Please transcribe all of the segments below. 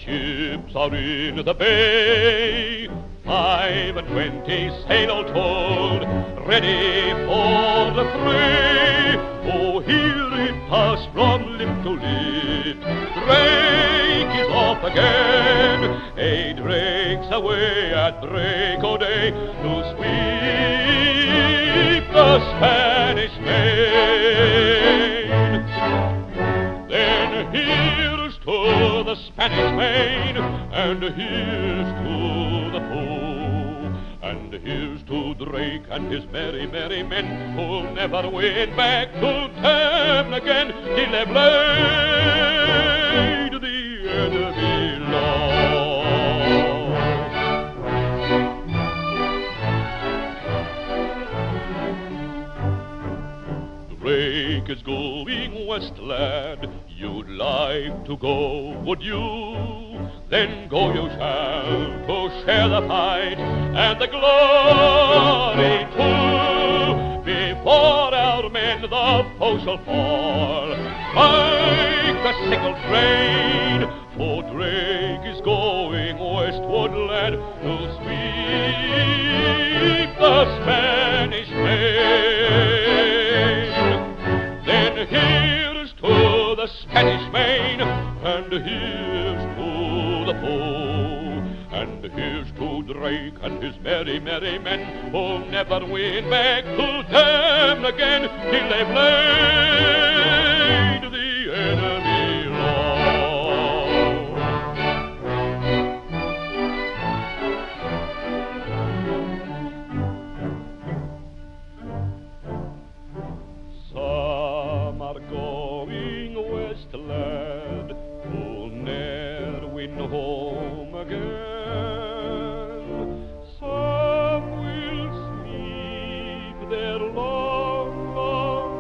ships are in the bay, 25 sail all told, ready for the fray. Oh, hear it pass from lip to lip, Drake is off again. Hey, Drake's away at break o' day to sweep the Spanish Main. Then here's to the Spanish Main, and here's to the foe, and here's to Drake and his merry, merry men, who'll never win back to town again till they've laid the enemy low. Drake is going west, lad. You'd like to go, would you? Then go you shall, to share the fight and the glory too. Before our men the foe shall fall, strike the sickle train, for Drake is going westward, lad, to sweep the Spanish Main. Then here's to the Spanish Main, and here's to the foe, and here's to Drake and his merry, merry men, who'll never win back to them again till they've laid the enemy low. Some are going west, lad, who'll ne'er win home again. Some will sleep their long, long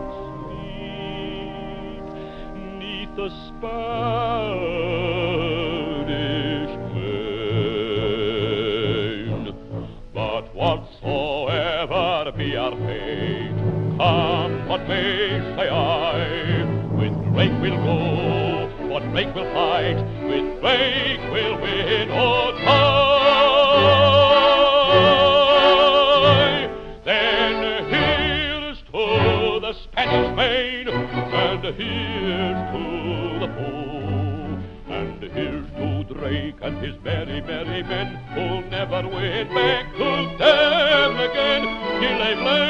sleep 'neath the Spanish Main. But whatsoever be our fate, come what may, say I, with Drake we'll go, for Drake will fight, with Drake we'll win or die. Then here's to the Spanish Main, and here's to the foe, and here's to Drake and his merry, merry men, who'll never win back to them again till they've learned